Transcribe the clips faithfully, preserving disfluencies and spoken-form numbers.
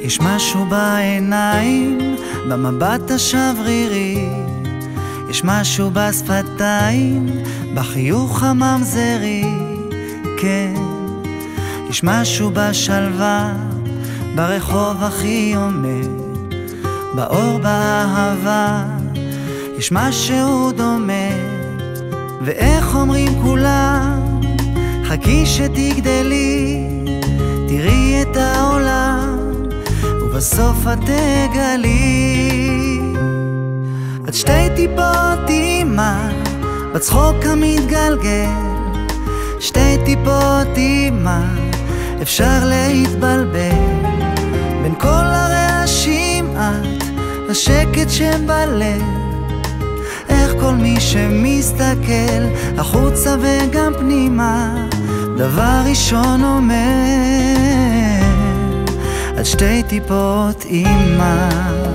יש משהו בעיניים, במבט השברירי, יש משהו בשפתיים, בחיוך הממזרי, כן. יש משהו בשלווה, ברחוב הכי עומד, באור באהבה, יש משהו דומה. ואיך אומרים כולם, חכי שתגדלי, תראי את העולם, ובסוף את תגלי. את שתי טיפות אימא, בצחוק המתגלגל, שתי טיפות אימא, אפשר להתבלבל. בין כל הרעשים את, השקט שבלב, איך כל מי שמסתכל החוצה וגם פנימה, דבר ראשון אומר, את שתי טיפות אימא.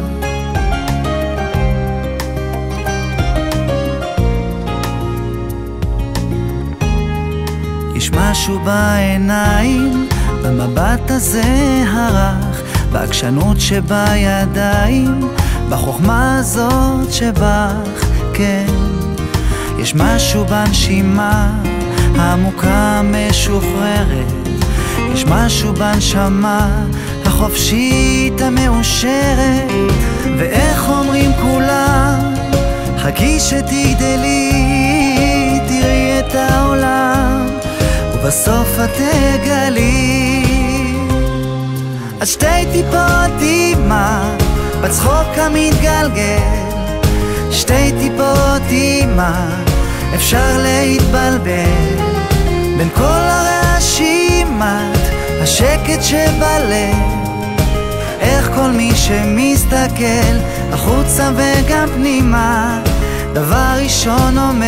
יש משהו בעיניים, במבט הזה הרך, בעקשנות שבידיים, בחוכמה הזאת שבך, כן. יש משהו בנשימה העמוקה משוחררת, יש משהו בנשמה החופשית המאושרת. ואיך אומרים כולם, חכי שתגדלי, תראי את העולם, ובסוף את תגלי. את שתי טיפות אימא, בצחוק המתגלגל, שתי טיפות אימא, אפשר להתבלבל. בין כל הרעשים את, השקט שבלב, איך כל מי שמסתכל החוצה וגם פנימה, דבר ראשון אומר,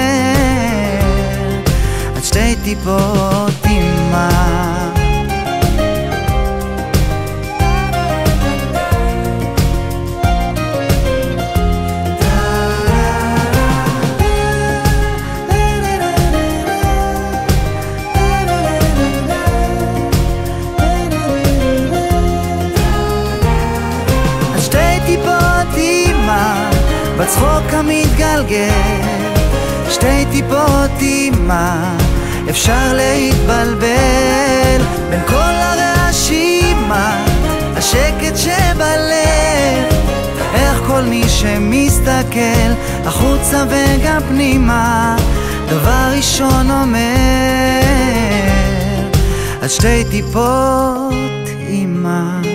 את שתי טיפות אימא. בצחוק המתגלגל, שתי טיפות אימא, אפשר להתבלבל. בין כל הרעשים השקט שבלב, איך כל מי שמסתכל החוצה וגם פנימה, דבר ראשון אומר, את שתי טיפות אימא.